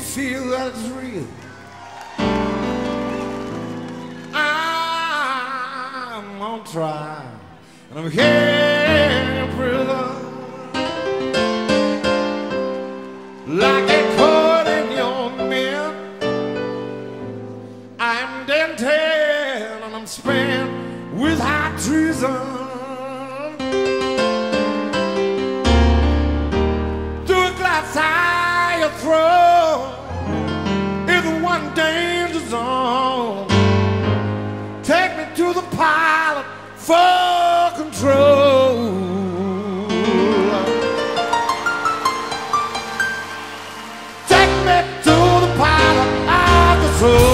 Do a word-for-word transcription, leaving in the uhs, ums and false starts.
feel that it's real. I'm on trial, and I'm here in prison, like a cord in your mill. I'm dented and I'm spent with high treason. Through a glass eye you throw is one danger zone. Take me to the pilot for control. Take me to the pilot of the soul.